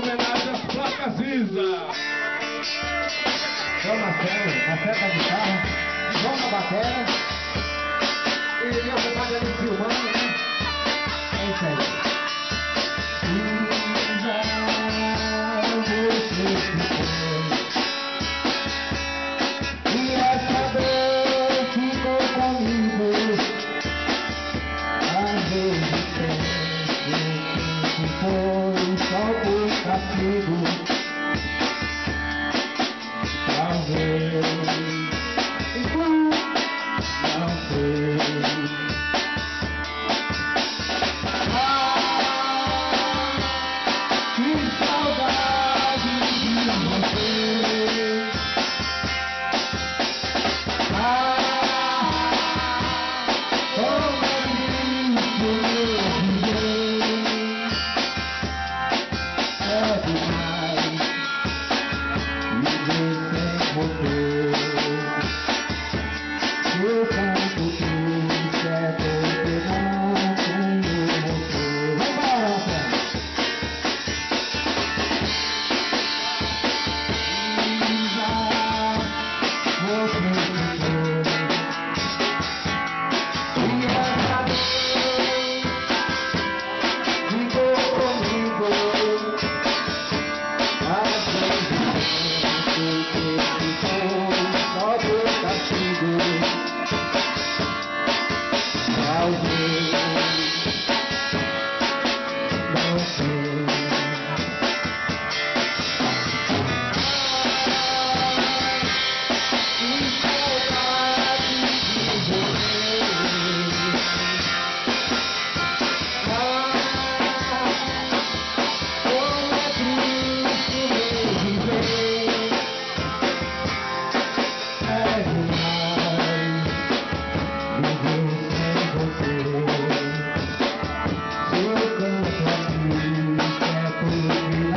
homenagem às placas Isa. Ô Marcelo, acerta a guitarra, vamos na bateria. E meu compadre ali filmando, né? É isso aí. E essa dor ficou comigo. Às vezes penso que foi só por castigo. Talvez não sei. Que saudade de você. Como é triste viver. É demais viver sem você. Eu canto triste é porque não tenho você. Vambora, Marcelo!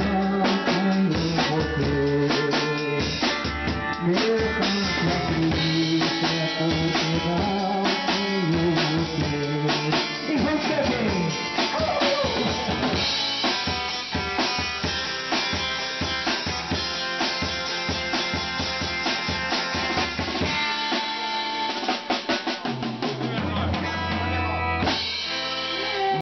Eu canto aqui.